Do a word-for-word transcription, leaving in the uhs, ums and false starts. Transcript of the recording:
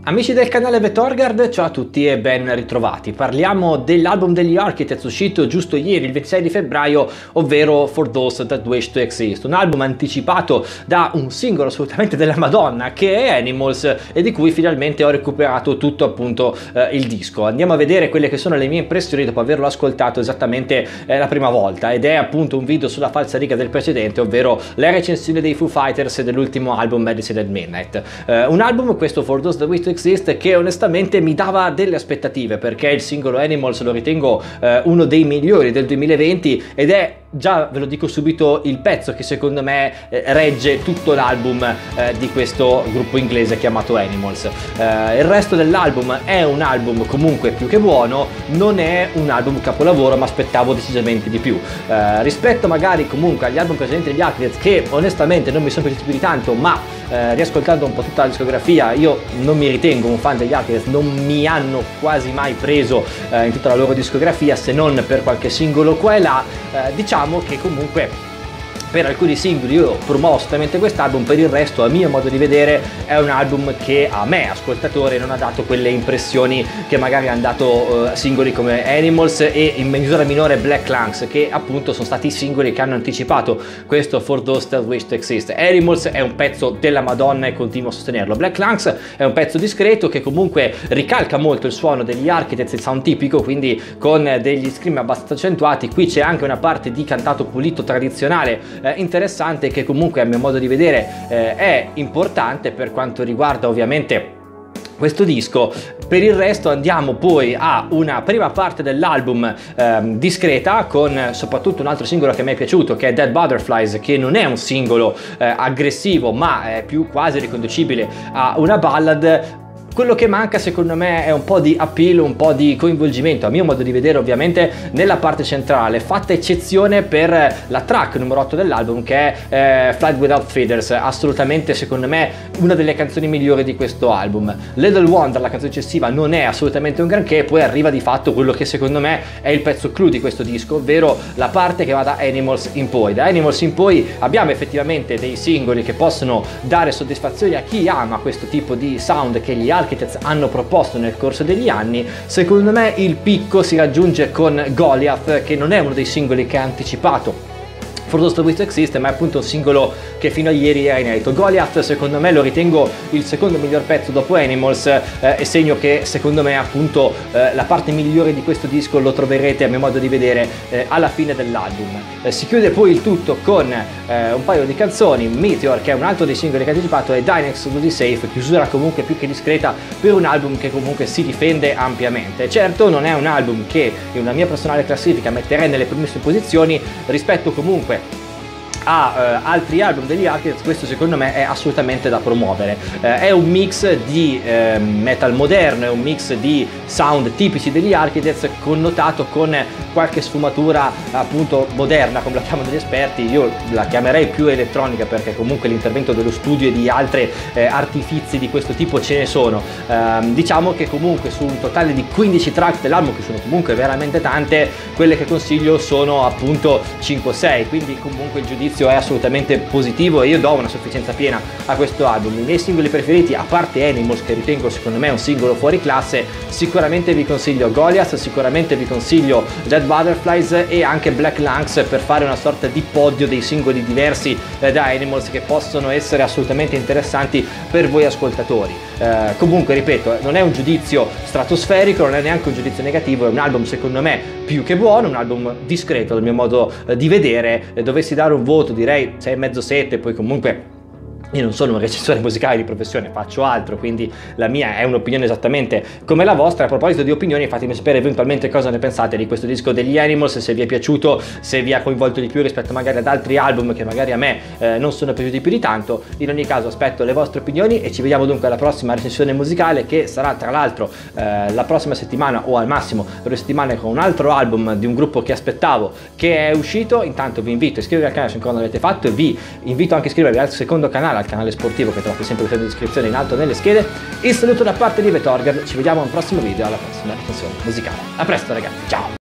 Amici del canale The Torgard, ciao a tutti e ben ritrovati. Parliamo dell'album degli Architects uscito giusto ieri, il ventisei di febbraio, ovvero For Those That Wish to Exist. Un album anticipato da un singolo assolutamente della Madonna che è Animals e di cui finalmente ho recuperato tutto appunto eh, il disco. Andiamo a vedere quelle che sono le mie impressioni dopo averlo ascoltato esattamente eh, la prima volta, ed è appunto un video sulla falsariga del precedente, ovvero la recensione dei Foo Fighters dell'ultimo album Medicine at Midnight. Eh, un album, questo For Those That Wish to Exist, che onestamente mi dava delle aspettative, perché il singolo Animals lo ritengo eh, uno dei migliori del duemilaventi ed è, già ve lo dico subito, il pezzo che secondo me eh, regge tutto l'album eh, di questo gruppo inglese chiamato Animals. Eh, il resto dell'album è un album comunque più che buono, non è un album capolavoro, ma aspettavo decisamente di più. Eh, rispetto magari comunque agli album precedenti degli Architects, che onestamente non mi sono piaciuti più di tanto, ma eh, riascoltando un po' tutta la discografia io non mi ritengo un fan degli Architects, non mi hanno quasi mai preso eh, in tutta la loro discografia, se non per qualche singolo qua e là. Eh, diciamo che comunque per alcuni singoli io promuovo assolutamente quest'album, per il resto a mio modo di vedere è un album che a me ascoltatore non ha dato quelle impressioni che magari hanno dato uh, singoli come Animals e in misura minore Black Lungs, che appunto sono stati i singoli che hanno anticipato questo For Those That Wish to Exist. Animals è un pezzo della Madonna e continuo a sostenerlo. Black Lungs è un pezzo discreto che comunque ricalca molto il suono degli Architects, il sound tipico, quindi con degli scream abbastanza accentuati. Qui c'è anche una parte di cantato pulito tradizionale Eh, interessante, che comunque a mio modo di vedere eh, è importante per quanto riguarda ovviamente questo disco. Per il resto andiamo poi a una prima parte dell'album ehm, discreta, con soprattutto un altro singolo che mi è piaciuto, che è Dead Butterflies, che non è un singolo eh, aggressivo, ma è più quasi riconducibile a una ballad. Quello che manca secondo me è un po' di appeal, un po' di coinvolgimento, a mio modo di vedere ovviamente, nella parte centrale, fatta eccezione per la track numero otto dell'album, che è eh, Flight Without Feathers, assolutamente secondo me una delle canzoni migliori di questo album. Little Wonder, la canzone successiva, non è assolutamente un granché, poi arriva di fatto quello che secondo me è il pezzo clou di questo disco, ovvero la parte che va da Animals in poi. Da Animals in poi abbiamo effettivamente dei singoli che possono dare soddisfazione a chi ama questo tipo di sound che gli Architects hanno proposto nel corso degli anni. Secondo me il picco si raggiunge con Goliath, che non è uno dei singoli che ha anticipato For Those That Wish to Exist, ma è appunto un singolo che fino a ieri era inedito. Goliath secondo me lo ritengo il secondo miglior pezzo dopo Animals, eh, e segno che secondo me appunto eh, la parte migliore di questo disco lo troverete a mio modo di vedere eh, alla fine dell'album. Eh, si chiude poi il tutto con eh, un paio di canzoni, Meteor, che è un altro dei singoli che ha anticipato, e Dynex to Be Safe, chiusura comunque più che discreta per un album che comunque si difende ampiamente. Certo non è un album che in una mia personale classifica metterei nelle primissime posizioni, rispetto comunque a uh, altri album degli Architects. Questo secondo me è assolutamente da promuovere. Uh, è un mix di uh, metal moderno, è un mix di sound tipici degli Architects, connotato con qualche sfumatura appunto moderna, come la chiamano gli esperti. Io la chiamerei più elettronica, perché comunque l'intervento dello studio e di altri eh, artifizi di questo tipo ce ne sono. Uh, diciamo che comunque su un totale di quindici track dell'album, che sono comunque veramente tante, quelle che consiglio sono appunto cinque sei, quindi comunque il giudizio è assolutamente positivo e io do una sufficienza piena a questo album. I miei singoli preferiti, a parte Animals che ritengo secondo me un singolo fuori classe, sicuramente vi consiglio Goliath, sicuramente vi consiglio Dead Butterflies e anche Black Lungs, per fare una sorta di podio dei singoli diversi eh, da Animals, che possono essere assolutamente interessanti per voi ascoltatori. Eh, comunque ripeto, non è un giudizio stratosferico, non è neanche un giudizio negativo, è un album secondo me più che buono, un album discreto dal mio modo eh, di vedere. Eh, dovessi dare un voto direi sei e mezzo sette, poi comunque io non sono un recensore musicale di professione, faccio altro, quindi la mia è un'opinione esattamente come la vostra. A proposito di opinioni, fatemi sapere eventualmente cosa ne pensate di questo disco degli Animals, se vi è piaciuto, se vi ha coinvolto di più rispetto magari ad altri album che magari a me eh, non sono piaciuti più di tanto. In ogni caso aspetto le vostre opinioni e ci vediamo dunque alla prossima recensione musicale, che sarà tra l'altro eh, la prossima settimana, o al massimo due settimane, con un altro album di un gruppo che aspettavo, che è uscito. Intanto vi invito a iscrivervi al canale se ancora non l'avete fatto, e vi invito anche a iscrivervi al secondo canale, al canale sportivo, che trovate sempre in descrizione in alto nelle schede. Il saluto da parte di The Torgard, ci vediamo a un prossimo video, alla prossima recensione musicale. A presto ragazzi, ciao!